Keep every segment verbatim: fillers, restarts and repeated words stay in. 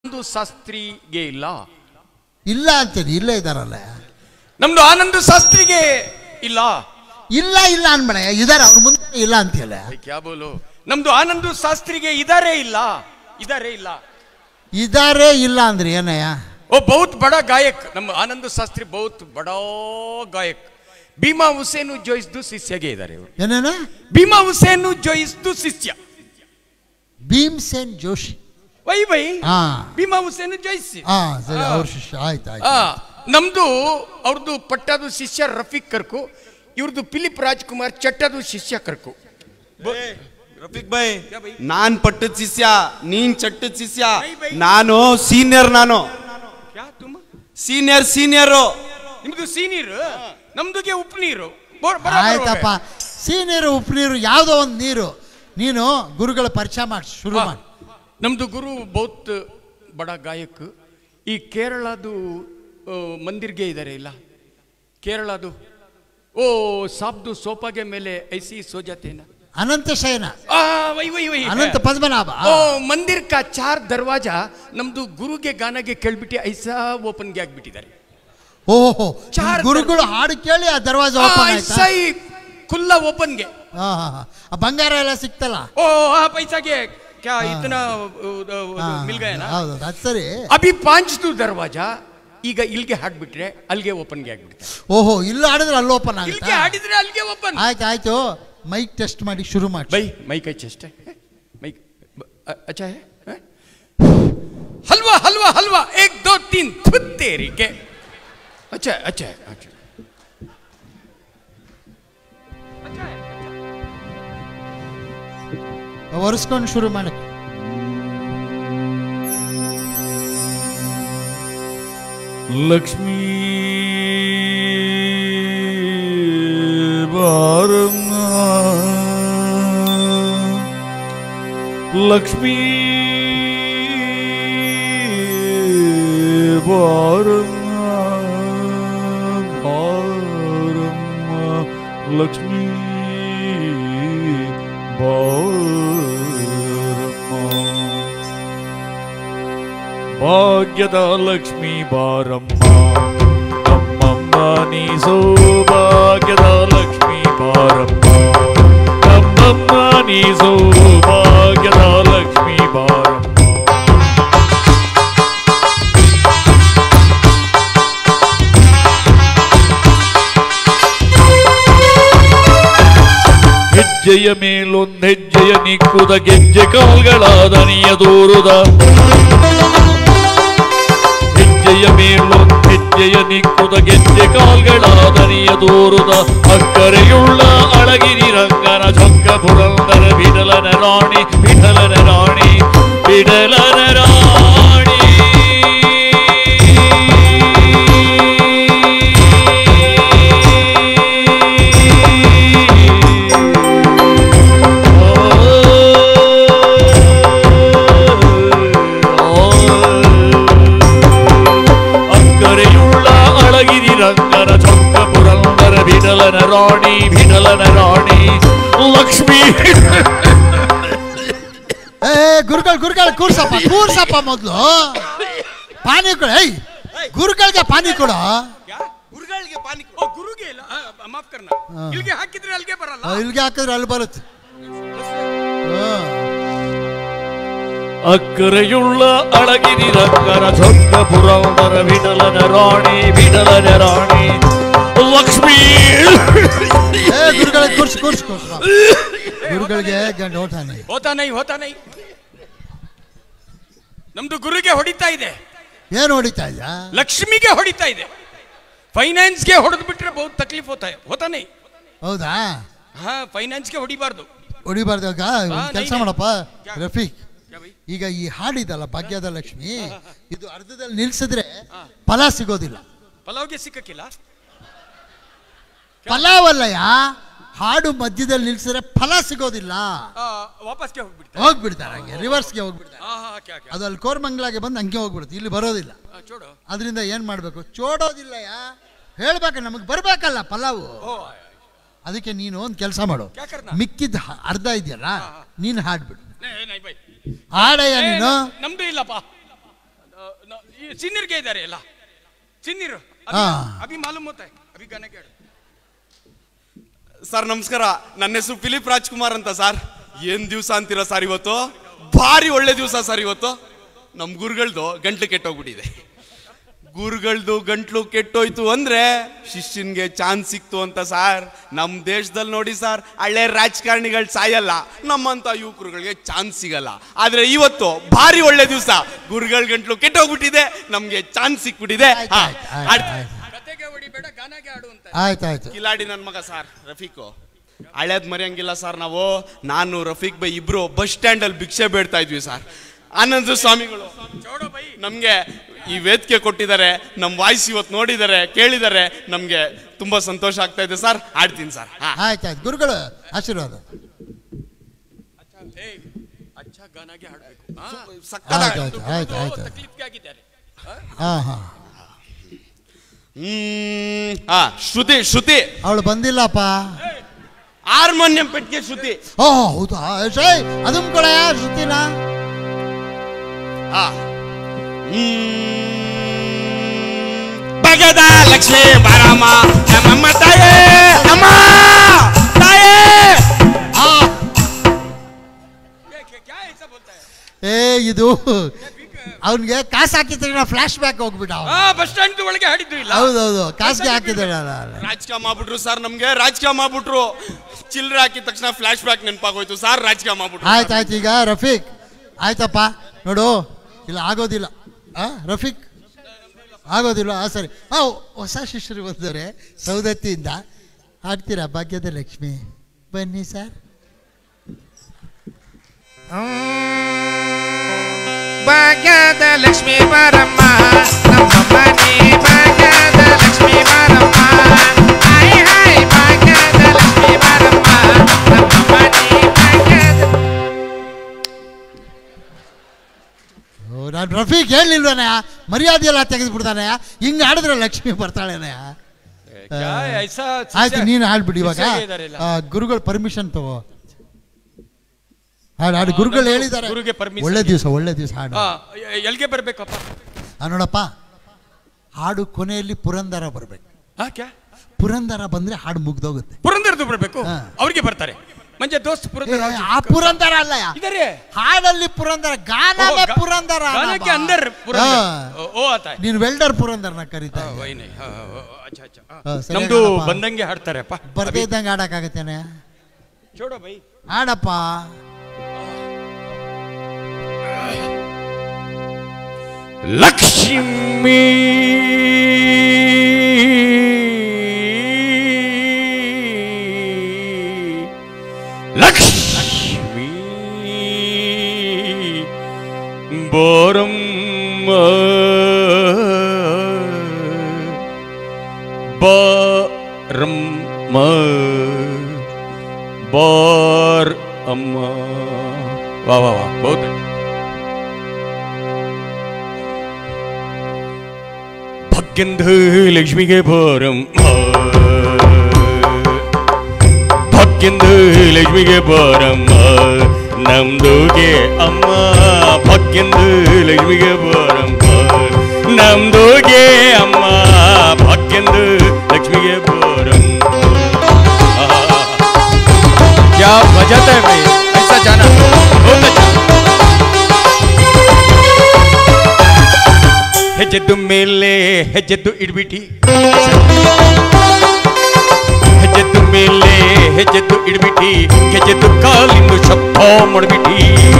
ಆನಂದ ಶಾಸ್ತ್ರಿಗೆ ಇಲ್ಲ ಇಲ್ಲ ಅಂತೀನಿ ಇಲ್ಲೇ ಇದಾರಲ್ಲ ನಮ್ದು ಆನಂದ ಶಾಸ್ತ್ರಿಗೆ ಇಲ್ಲ ಇಲ್ಲ ಇಲ್ಲ ಅನ್ಬೇಡ ಇದಾರೆ ಅವ್ರ ಮುಂದೆ ಇಲ್ಲ ಅಂತೀಯಲ್ಲ ಕ್ಯಾ ಬೋಲು ನಮ್ದು ಆನಂದ ಶಾಸ್ತ್ರಿಗೆ ಇದಾರೆ ಇಲ್ಲ ಇದಾರೆ ಇಲ್ಲ ಇದಾರೆ ಇಲ್ಲ ಅಂದ್ರೆ ಏನಯ್ಯ ಓ ಬಹುತ್ ಬಡ ಗಾಯಕ್ ನಮ್ಮ ಆನಂದ ಶಾಸ್ತ್ರಿ ಬಹುತ್ ಬಡ ಗಾಯಕ್ ಭೀಮಾ ಹುಸೇನು ಜೋಯಿಸ್ದು ಶಿಷ್ಯಗೆ ಇದ್ದಾರೆ ಏನೇನ ಭೀಮಾ ಹುಸೇನು ಜೋಯಿಸ್ದು ಶಿಷ್ಯ ಭೀಮ್ಸೇನ್ ಜೋಶಿ ವೈ ವೈ ಹಾ ಭೀಮಾ ಹುಸೇನು ಜೋಯಿಸಿ ಹಾ ಸರಿ ಅವ್ರ ಶಿಷ್ಯ ಆಯ್ತು ಆಯ್ತು ನಮ್ದು ಅವ್ರದ್ದು ಪಟ್ಟದು ಶಿಷ್ಯ ರಫೀಕ್ ಕರ್ಕು ಇವ್ರದ್ದು ಫಿಲಿಪ್ ರಾಜ್ಕುಮಾರ್ ಚಟ್ಟದು ಶಿಷ್ಯ ಕರ್ಕು ರಫೀಕ್ ಭಾಯ್ ನಾನ್ ಪಟ್ಟದ ಶಿಷ್ಯ ನೀನ್ ಚಟ್ಟದ ಶಿಷ್ಯ ನಾನು ಸೀನಿಯರ್ ನಾನು ಸೀನಿಯರ್ ಸೀನಿಯರು ನಿಮ್ದು ಸೀನಿಯರ್ ನಮ್ದುಗೆ ಉಪ್ಪು ನೀರು ಆಯ್ತಪ್ಪ ಸೀನಿಯರು ಉಪ್ಪು ನೀರು ಯಾವುದೋ ಒಂದು ನೀರು ನೀನು ಗುರುಗಳ ಪರಿಚಯ ಮಾಡಿ ಶುರು ಮಾಡಿ ನಮ್ದು ಗುರು ಬಹುತ್ ಬಡ ಗಾಯಕ್ ಈ ಕೇರಳದು ಮಂದಿರ್ಗೆ ಇದ್ದಾರೆ ಇಲ್ಲ ಕೇರಳದು ಓ ಸಾಬ್ದು ಸೋಪಾಗೆ ಮೇಲೆ ಐಸಿ ಸೋಜಾತೇನ ಅನಂತ ಶಯನ ವೈ ವೈ ವೈ ಅನಂತ ಪದ್ಮನಾಭ ಓ ಮಂದಿರ್ ಕಾ ಚಾರ್ ದರ್ವಾಜಾ ನಮ್ದು ಗುರುಗೆ ಗಾನಗೆ ಕೇಳ್ಬಿಟ್ಟು ಐಸಾ ಓಪನ್ಗೆ ಆಗ್ಬಿಟ್ಟಿದ್ದಾರೆ ಓಹೋ ಗುರುಗಳು ಹಾಡು ಕೇಳಿ ಆ ದರ್ವಾಜ ಓಪನ್ ಆಯ್ತಾ ಖುಲ್ಲಾ ಓಪನ್ಗೆ ಬಂಗಾರ ಎಲ್ಲ ಸಿಕ್ತಲ್ಲ ಓ ಆ ಪೈಸಾಗೆ क्या इतना मिल गया ना ಸರಿ ಅಭಿ ಪಾಂಚ್ದು ದರ್ವಾಜಾ ಈಗ ಇಲ್ಲಿಗೆ ಹಾಡ್ಬಿಟ್ರೆ ಅಲ್ಲಿಗೆ ಓಪನ್ಗೆ ಆಗ್ಬಿಡುತ್ತೆ ಓಹೋ ಇಲ್ಲಿ ಹಾಡಿದ್ರೆ ಅಲ್ಲಿ ಓಪನ್ ಆಗುತ್ತೆ ಇಲ್ಲಿಗೆ ಹಾಡಿದ್ರೆ ಅಲ್ಲಿಗೆ ಓಪನ್ ಆಯ್ತು ಆಯ್ತು ಮೈಕ್ ಟೆಸ್ಟ್ ಮಾಡಿ ಶುರು ಮಾಡಿ ಬೈ ಮೈಕ್ ಟೆಸ್ಟ್ ಮೈಕ್ अच्छा है हलवा हलवा हलवा एक दो तीन तेरी के अच्छा अच्छा अच्छा ಒರೆಸ್ಕೊಂಡು ಶುರು ಮಾಡಿ ಲಕ್ಷ್ಮೀ ಬಾರಮ್ಮ ಲಕ್ಷ್ಮೀ ಬಾರಮ್ಮ ಬಾರಮ್ಮ ಲಕ್ಷ್ಮೀ ಭಾಗ್ಯದ ಲಕ್ಷ್ಮೀ ಬಾರಮ್ಮ ನಮ್ಮಮ್ಮ ನೀ ಸೌಭಾಗ್ಯದ ಲಕ್ಷ್ಮೀ ಬಾರಮ್ಮ ನಮ್ಮಮ್ಮ ನೀ ಸೌಭಾಗ್ಯದ ಲಕ್ಷ್ಮೀ ಬಾರಮ್ಮ ಹೆಜ್ಜೆಯ ಮೇಲೊಂದು ಹೆಜ್ಜೆಯ ನಿಕ್ಕುದ ಗೆಜ್ಜೆ ಕಾಲ್ಗಳ ದನಿಯ ದೂರುದ ಹೆಜ್ಜೆಯ ಮೇಲೊಂದು ಹೆಜ್ಜೆಯ ನಿಕ್ಕುದ ಗೆಜ್ಜೆ ಕಾಲ್ಗಳ ದನಿಯ ದೂರುದ ಅಕ್ಕರೆಯುಳ್ಳ ಅಳಗಿರಿ ರಂಗನ ಚೊಕ್ಕ ಪುರಂದರ ಬಿಡಲನ ರಾಣಿ ಬಿಡಲನ ರಾಣಿ ಬಿಡಲನ ರಾಣಿ ರಂಗನ ಚೊಕ್ಕ ಪುರಂದರ ಬಿಡಲನ ರಾಣಿ ಬಿಡಲನ ರಾಣಿ ಲಕ್ಷ್ಮೀ ಏ ಗುರುಗಳು ಗುರುಗಳು ಕೂರ್ಸಪ್ಪ ಕೂರ್ಸಪ್ಪ ಮೊದ್ಲು ಪಾನಿ ಕೊಡ ಏಯ್ ಗುರುಗಳಿಗೆ ಪಾನಿ ಕೊಡ ಗುರುಗಳಿಗೆ ಪಾನಿ ಓ ಗುರುಗೆ ಇಲ್ಲ ಮಾಫ್ ಕರ್ನಾ ಇಲ್ಲಿಗೆ ಹಾಕಿದ್ರೆ ಅಲ್ಲಿಗೆ ಬರಲ್ಲ ಇಲ್ಲಿಗೆ ಹಾಕಿದ್ರೆ ಅಲ್ಲಿ ಬರುತ್ತೆ ಅಕ್ಕರೆಯುಳ್ಳ ಅಳಗಿರಿ ರಂಗನ ಚೊಕ್ಕ ಪುರಂದರ ಬಿಡಲನ ರಾಣಿ ಬಿಡಲನ ರಾಣಿ ಲಕ್ಷ್ಮೀ ಗುರುಗಳಿಗೆ ಕೂರ್ಸಿ ಕೂರ್ಸಿ ಕೂರ್ಸ ಗುರುಗಳಿಗೆ ಗಂಡ ಹೋತಾನೆ ಹೋತಾ ನೈ ಹೋತಾ ನೈ ನಮ್ದು ಗುರುಗೆ ಹೊಡಿತಾ ಇದೆ ಏನು ಹೊಡಿತಾ ಇದ್ದ ಲಕ್ಷ್ಮಿಗೆ ಹೊಡಿತಾ ಇದೆ ಫೈನಾನ್ಸ್ಗೆ ಹೊಡೆದು ಬಿಟ್ರೆ ಬಹುತ್ ತಕ್ಲೀಫ್ ಹೋತಾ ಹೋತಾ ನೈ ಹೌದಾ ಹಾ ಫೈನಾನ್ಸ್ಗೆ ಹೊಡಿಬಾರ್ದು ಹೊಡಿಬಾರ್ದಾಗ ಕೆಲಸ ಮಾಡಪ್ಪ ರಫೀಕ್ ಈಗ ಈ ಹಾಡಿದಲ್ಲ ಭಾಗ್ಯದ ಲಕ್ಷ್ಮಿ ಇದು ಅರ್ಧದಲ್ಲಿ ನಿಲ್ಸಿದ್ರೆ ಫಲ ಸಿಗೋದಿಲ್ಲ ಪಲಾವ್ಗೆ ಸಿಕ್ಕಕ್ಕಿಲ್ಲ ಫಲಾವಲ್ಲಯ್ಯ ಹಾಡು ಮಧ್ಯದಲ್ಲಿ ನಿಲ್ಸಿದ್ರೆ ಫಲ ಸಿಗೋದಿಲ್ಲ ವಾಪಸ್ಗೆ ಹೋಗ್ಬಿಡ್ತಾರೆ ಹೋಗ್ಬಿಡ್ತಾರೆ ಹಂಗೆ ರಿವರ್ಸ್ಗೆ ಹೋಗ್ಬಿಡ್ತಾರೆ ಅದು ಅಲ್ಲಿ ಕೋರ್ಮಂಗ್ಲಾಗೆ ಬಂದು ಹಂಗೆ ಹೋಗ್ಬಿಡುತ್ತೆ ಇಲ್ಲಿ ಬರೋದಿಲ್ಲ ಅದರಿಂದ ಏನ್ ಮಾಡ್ಬೇಕು ಚೋಡೋದಿಲ್ಲಯ್ಯ ಹೇಳ್ಬೇಕು ನಮಗೆ ಬರ್ಬೇಕಲ್ಲ ಪಲಾವು ಅದಕ್ಕೆ ನೀನು ಒಂದು ಕೆಲಸ ಮಾಡು ಮಿಕ್ಕಿದ ಅರ್ಧ ಇದೆಯಲ್ಲ ನೀನು ಹಾಡ್ಬಿಡು ಹಾಡಯ್ಯ ನೀನು ನಮ್ದು ಇಲ್ಲಪ್ಪ सीनियर के इधर ಎಲ್ಲ सीनियर ಹಾ अभी मालूम होता है अभी गाने के ಸರ್ ನಮಸ್ಕಾರ. ನನ್ನ ಹೆಸರು ಫಿಲಿಪ್ ರಾಜ್ಕುಮಾರ್ ಅಂತ ಸರ್. ಏನ್ ದಿವಸ ಅಂತೀರಾ ಸರ್ ಇವತ್ತು? ಭಾರಿ ಒಳ್ಳೆ ದಿವಸ ಸರ್ ಇವತ್ತು. ನಮ್ ಗುರುಗಳದು ಗಂಟ್ಲು ಕೆಟ್ಟೋಗ್ಬಿಟ್ಟಿದೆ. ಗುರುಗಳದು ಗಂಟ್ಲು ಕೆಟ್ಟೋಯ್ತು ಅಂದ್ರೆ ಶಿಷ್ಯನ್ಗೆ ಚಾನ್ಸ್ ಸಿಕ್ತು ಅಂತ ಸರ್. ನಮ್ ದೇಶದಲ್ಲಿ ನೋಡಿ ಸರ್, ಹಳ್ಳೆ ರಾಜಕಾರಣಿಗಳು ಸಾಯಲ್ಲ, ನಮ್ಮಂತ ಯುವಕರುಗಳಿಗೆ ಚಾನ್ಸ್ ಸಿಗಲ್ಲ. ಆದ್ರೆ ಇವತ್ತು ಭಾರಿ ಒಳ್ಳೆ ದಿವಸ. ಗುರುಗಳ ಗಂಟ್ಲು ಕೆಟ್ಟೋಗ್ಬಿಟ್ಟಿದೆ, ನಮ್ಗೆ ಚಾನ್ಸ್ ಸಿಕ್ಬಿಟ್ಟಿದೆ. ಆಯ್ತಾಯ್ತು. ಕಿಲಾಡಿ ನನ್ ಮಗ ಸರ್ ರಫೀಕು. ಹಳೇದ್ ಮರೆಯಂಗಿಲ್ಲ ಸರ್ ನಾವು. ನಾನು ರಫೀಕ್ ಬೈ ಇಬ್ರು ಬಸ್ ಸ್ಟ್ಯಾಂಡ್ ಅಲ್ಲಿ ಭಿಕ್ಷೆ ಬೇಡ್ತಾ ಇದ್ವಿ ಸರ್. ಆನಂದ ಸ್ವಾಮಿಗಳು ನಮ್ಗೆ ಈ ವೇದಿಕೆ ಕೊಟ್ಟಿದ್ದಾರೆ, ನಮ್ ವಾಯ್ಸ್ ಇವತ್ತು ನೋಡಿದ್ದಾರೆ, ಕೇಳಿದ್ದಾರೆ. ನಮ್ಗೆ ತುಂಬಾ ಸಂತೋಷ ಆಗ್ತಾ ಇದೆ ಸರ್. ಆಡ್ತೀನಿ ಸರ್. ಆಯ್ತಾಯ್ತು ಗುರುಗಳು ಆಶೀರ್ವಾದ. ಹಾ ಹಾ ಹ್ಮ್ ಹಾ ಶ್ರುತಿ ಶ್ರುತಿ ಅವಳು ಬಂದಿಲ್ಲಪ್ಪ. ಹಾರ್ಮೋನಿಯಂ ಪೆಟ್ಟಿಗೆ ಶ್ರುತಿ. ಓ ಹೌದಾ? ಅದನ್ ಕೂಡ ಶ್ರುತಿನ ಬಗದ ಲಕ್ಷ್ಮೀ ಬಾರಮ್ಮ ನಮ್ಮಮ್ಮ ತಾಯೇ ಅಮ್ಮ ತಾಯೇ. ಏ ಇದು ಅವನ್ಗೆ ಕಾಸು ಹಾಕಿದ್ರೆ ಫ್ಲಾಶ್ ಬ್ಯಾಕ್ ಹೋಗ್ಬಿಟ್ಟ. ಬಸ್ ಸ್ಟ್ಯಾಂಡ್ ಒಳಗೆ ಹಾಡಿದ್ದು ಇಲ್ಲ. ಹೌದೌದು ಕಾಸಿಗೆ ಹಾಕಿದ್ದಾರೆ. ರಾಜಕೀಯ ಮಾಡ್ಬಿಟ್ರು ಸರ್. ನಮ್ಗೆ ರಾಜಕೀಯ ಮಾಡ್ಬಿಟ್ರು. ಚಿಲ್ಲರೆ ಹಾಕಿದ ತಕ್ಷಣ ಫ್ಲಾಶ್ ಬ್ಯಾಕ್ ನೆನಪಾಗೋಯ್ತು ಸರ್. ರಾಜಕೀಯ ಮಾಡ್ಬಿಟ್ರು. ಆಯ್ತಾಯ್ತು. ಈಗ ರಫೀಕ್ ಆಯ್ತಪ್ಪ ನೋಡು, ಇಲ್ಲ ಆಗೋದಿಲ್ಲ. ಆ ರಫೀಕ್ ಆಗೋದಿಲ್ಲ. ಆ ಸರಿ. ಹಾ ಹೊಸ ಶಿಷ್ಯರು ಬಂದರೆ ಸೌದತ್ತಿಯಿಂದ ಹಾಡ್ತೀರಾ ಭಾಗ್ಯದ ಲಕ್ಷ್ಮಿ? ಬನ್ನಿ ಸರ್. ಭಾಗ್ಯದ ಲಕ್ಷ್ಮೀ ಬಾರಮ್ಮ ನಮ್ಮ ಮನೆ ಭಾಗ್ಯದ ಲಕ್ಷ್ಮೀ ಬಾರಮ್ಮ. ಹಾಯ್ ಹಾಯ್ ಭಾಗ್ಯದ ಲಕ್ಷ್ಮೀ ಬಾರಮ್ಮ ನಮ್ಮ ಮನೆ ಭಾಗ್ಯದ. ನಾನು ರಫೀಕ್ ಹೇಳಿಲ್ವನಯ್ಯ, ಮರ್ಯಾದೆ ಎಲ್ಲ ತೆಗೆದುಬಿಡ್ತಾನಯ್ಯ. ಹಿಂಗೆ ಆಡಿದ್ರೆ ಲಕ್ಷ್ಮಿ ಬರ್ತಾಳೆನಯ್ಯ. ಆಯ್ತು ನೀನು ಹಾಡ್ಬಿಡಿ ಇವಾಗ. ಗುರುಗಳು ಪರ್ಮಿಷನ್ ತಗೋ. ಹಾಡು ಹಾಡು ಗುರುಗಳು ಹೇಳಿದ್ದಾರೆ. ಒಳ್ಳೆ ದಿವಸ ಒಳ್ಳೆ ದಿವಸ ಹಾಡು. ಎಲ್ಲಿಗೆ ಬರ್ಬೇಕಪ್ಪ? ನೋಡಪ್ಪ, ಹಾಡು ಕೊನೆಯಲ್ಲಿ ಪುರಂದರ ಬರ್ಬೇಕು. ಪುರಂದರ ಬಂದ್ರೆ ಹಾಡು ಮುಗ್ದೋಗುತ್ತೆ. ಪುರಂದರದು ಬರ್ಬೇಕು, ಅವ್ರಿಗೆ ಬರ್ತಾರೆ. ಮಂಜೆ ದೋಸ್ತ್ ಪುರಂದರ. ಆ ಪುರಂದರ ಅಲ್ಲ, ಹಾಡಲ್ಲಿ ಪುರಂದರ, ಗಾನವೇ ಪುರಂದರ. ನೀನು ವೆಲ್ಡರ್ ಪುರಂದರನ ಕರೀತಾ. ನಮ್ದು ಬಂದಂಗೆ ಹಾಡ್ತಾರೆಪ್ಪ. ಬರ್ದೇ ಇದ್ದಂಗೆ ಹಾಡಕ್ಕಾಗತ್ತೇನೆ? ಚೋಡೋ ಬೈ ಹಾಡಪ್ಪ. ಲಕ್ಷ್ಮೀ ಲಕ್ಷ್ಮೀ ಬಾರಮ್ಮ ಬಾರಮ್ಮ ಬಾರ್ ಅಮ್ಮ. ವಾ ವಾ ವಾ ಬಹುತ್ ಭಾಗ್ಯಂದ ಲಕ್ಷ್ಮಿಗೆ ಬಾರಮ್ಮ, ಭಾಗ್ಯಂದ ಲಕ್ಷ್ಮಿಗೆ ಬಾರಮ್ಮ ನಮ್ದುಗೆ ಅಮ್ಮ. ಭಾಗ್ಯಂದ ಲಕ್ಷ್ಮಿಗೆ ಬಾರಮ್ಮ ನಮ್ದುಗೆ ಅಮ್ಮ. ಭಾಗ್ಯಂದ ಲಕ್ಷ್ಮಿಗೆ ಬಾರಮ್ಮ. क्या बजाता है भाई, ऐसा जाना बहुत अच्छा. ಹೆಜ್ಜೆದ್ದು ಮೇಲೆ ಹೆಜ್ಜೆದ್ದು ಇಡ್ಬಿಟಿ, ಹೆಜ್ಜೆದ್ದು ಮೇಲೆ ಹೆಜ್ಜೆದ್ದು ಇಡ್ಬಿಟಿ, ಹೆಜ್ಜೆದ್ದು ಕಾಲಿಂದು ಶಬ್ದ ಮಾಡ್ಬಿಟಿ.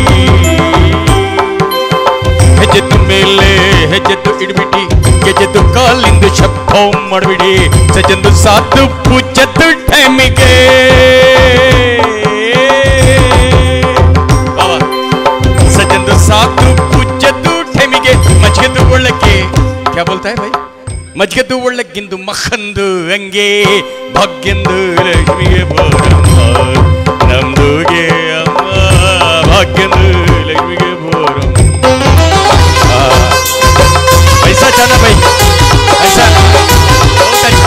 ಹೆಜ್ಜೆದ್ದು ಮೇಲೆ ಹೆಜ್ಜೆದ್ದು ಇಡ್ಬಿಟಿ, ಹೆಜ್ಜೆದ್ದು ಕಾಲಿಂದು ಶಬ್ದ ಮಾಡ್ಬಿಡಿ. ಸಜ್ಜಂದು ಸಾತು ಪೂಜದ್ದು ಟೈಮಿಗೆ सजंदु सातु पूजद्दु ठेमिगे मजगद्दु ಒಳ್ಳಕ್ಕೆ. क्या बोलता है भाई? मजगद्दु ಒಳ್ಳಕ್ಕಿಂದು ಮಖಂದು ಹಂಗೆ ಭಾಗ್ಯಂದು ಲಕ್ಷ್ಮಿಗೆ ಬಾರಮ್ಮ ನಮ್ದುಗೆ ಅಮ್ಮ. ಭಾಗ್ಯಂದು ಲಕ್ಷ್ಮಿಗೆ ಬಾರಮ್ಮ. ऐसा जाना भाई, ऐसा बहुत अच्छा.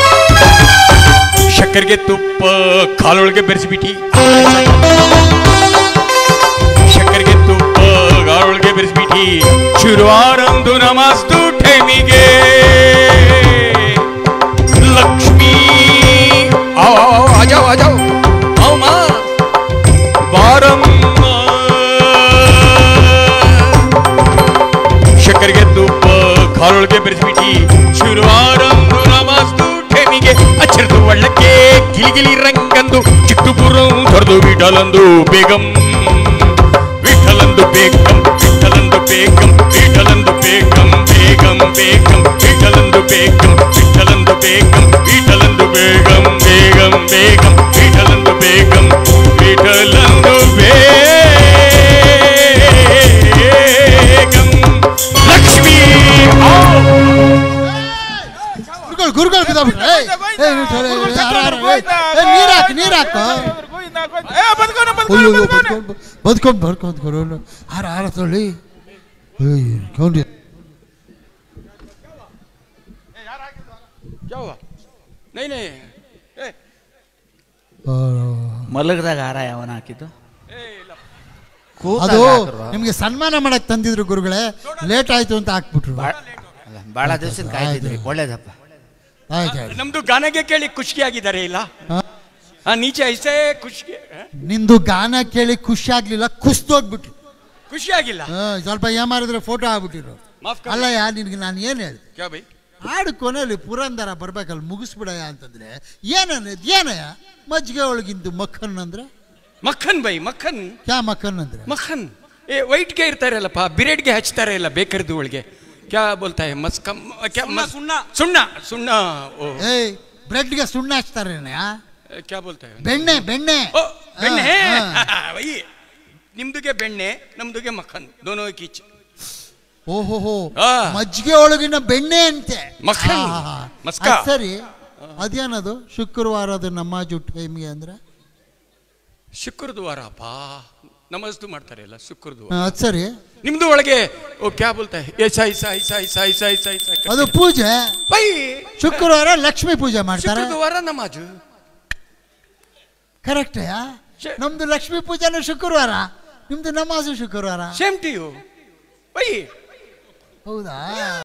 ಶಕ್ಕರ್ಗೆ ತುಪ್ಪ ಕಾಲೊಳಗೆ ಬೆರೆಸಿಬಿಟ್ಟಿ, ನಮಸ್ತು ಟೈಮಿಗೆ ಲಕ್ಷ್ಮೀ ಆಜಾವ್ ಆಜಾವ್ ಅಮ್ಮ ಬಾರಮ್ಮ ಶಕ್ಕರಿಗೆ ತುಪ್ಪ ಕಾಲೊಳಗೆ ಬೆರೆಸ್ಬಿಟ್ಟಿ ಶುರುವಾರಂದು ನಮಸ್ತು ಟೈಮಿಗೆ ಅಚ್ಚರದು ಒಳ್ಳಕ್ಕೆ ಗಿಲಿಗಿಲಿ ರಂಗಂದು ಚಿಟ್ಟುಪುರಂ ತೊರೆದು ವಿಠಲಂದು ಬೇಗಂ ವಿಠಲಂದು ಬೇಗಂ ವಿಠಲಂದು ಬೇಗಂ ವಿಠಲಂದು ಬೇಗಂ ಬೇಗಂ ಬೇಗಂ ವಿಠಲಂದು ಬೇಗಂ ವಿಠಲಂದು ಬೇಗಂ ವಿಠಲಂದು ಬೇಗಂ ಬೇಗಂ ಬೇಗಂ ವಿಠಲಂದು ಬೇಗಂ ವಿಠಲಂದು ಬೇಗಂ ಲಕ್ಷ್ಮೀ ಗುರುಗಳು ಬಿದ್ದಾಬಿಟ್ರೆ ನೀರ್ ಹಾಕು ನೀರ್ ಹಾಕು ಬದ್ಕೊಂಡ್ ಬರ್ಕೊಂಡ್ ಗುರು ಹಾರ ಹಾರ ತೊಳಿ ಕೌಂಡಿ ಮಲಗದಾಗ ಹಾರ ಯಾವನ ಹಾಕಿದ್ದು ಅದು ನಿಮ್ಗೆ ಸನ್ಮಾನ ಮಾಡಕ್ ತಂದಿದ್ರು ಗುರುಗಳೇ ಲೇಟ್ ಆಯ್ತು ಅಂತ ಹಾಕ್ಬಿಟ್ರು ಬಹಳ ದಿವಸ ಕಾಯ್ತಿದ್ರಿ ಒಳ್ಳೇದಪ್ಪ ನಮ್ದು ಗಾನಗೆ ಕೇಳಿ ಖುಷಿ ಆಗಿದ್ದಾರೆ ಇಲ್ಲ ನೀಚೆ ಐಸೆ ಖುಷಿ ನಿಂದು ಗಾನ ಕೇಳಿ ಖುಷಿ ಆಗ್ಲಿಲ್ಲ ಕುಸ್ತೋಗ್ಬಿಟ್ರು ಖುಷಿ ಆಗಿಲ್ಲ ಸ್ವಲ್ಪ ಏಮಾರಿದ್ರೆ ಫೋಟೋ ಆಗ್ಬಿಟ್ಟಿರು ಅಲ್ಲ ಯಾ ನಿನ್ಗೆ ನಾನು ಏನ್ ಹೇಳಿದೆ ಹಾಡು ಕೊನೆಯಲ್ಲಿ ಪುರಂದರ ಬರ್ಬೇಕಲ್ಲ ಮುಗಿಸ್ಬಿಡಯ ಅಂತಂದ್ರೆ ಏನನ್ನ ಏನಯ್ಯ ಮಜ್ಜಿಗೆ ಒಳಗಿಂದು ಮಕ್ಕನ್ ಅಂದ್ರೆ ಮಕ್ಕನ್ ಬೈ ಮಕ್ಕನ್ ಕ್ಯಾ ಮಕ್ಕನ್ ಅಂದ್ರೆ ಮಕ್ಕನ್ ಏ ವೈಟ್ಗೆ ಇರ್ತಾರಲ್ಲಪ್ಪ ಬಿರೆಡ್ಗೆ ಹಚ್ತಾರೆ ಇಲ್ಲ ಬೇಕರಿದು ಒಳಗೆ ಕ್ಯಾ ಬೋಲ್ತಾ ಹೈ ಮಸ್ಕಮ್ ಕ್ಯಾ ಸುಣ್ಣ ಸುಣ್ಣ ಸುಣ್ಣ ಏ ಬ್ರೆಡ್ಗೆ ಸುಣ್ಣ ಹಚ್ತಾರೆ ಕ್ಯಾ ಬೋಲ್ತಾ ಹೈ ಬೆಣ್ಣೆ ಬೆಣ್ಣೆ ಬೆಣ್ಣೆ ವೈ ನಿಮ್ದುಗೆ ಬೆಣ್ಣೆ ನಮ್ದುಗೆ ಮಕ್ಕನ್ ದೋನೋ ಕೀಚ್ ಓಹೋ ಮಜ್ಜಿಗೆ ಒಳಗಿನ ಬೆಣ್ಣೆ ಅಂತೆ ಮಕ್ಕನ್ ಮಸ್ಕ ಸರಿ ಅದೇನದು ಶುಕ್ರವಾರದ ನಮಾಜು ಟೈಮ್ಗೆ ಅಂದ್ರೆ ಶುಕ್ರವಾರಪ್ಪ ನಮಸ್ತು ಮಾಡ್ತಾರೆ ಅಲ್ಲ ಶುಕ್ರವಾರ ಅದು ಸರಿ ನಿಮ್ದು ಒಳಗೆ ಓ ಕ್ಯಾ ಬೋಲ್ತಾ ಹೈ ಐಸಾ ಐಸಾ ಐಸಾ ಐಸಾ ಐಸಾ ಐಸಾ ಐಸಾ ಅದು ಪೂಜೆ ಬೈ ಶುಕ್ರವಾರ ಲಕ್ಷ್ಮೀ ಪೂಜೆ ಮಾಡ್ತಾರೆ ಶುಕ್ರವಾರ ನಮಾಜು ಕರೆಕ್ಟ್ ನಮ್ದು ಲಕ್ಷ್ಮೀ ಪೂಜೆನೂ ಶುಕ್ರವಾರ ನಿಮ್ದು ನಮಾಜು ಶುಕ್ರವಾರ ಸೇಮ್ ಟು ಯು ಬೈ ಹೌದಾ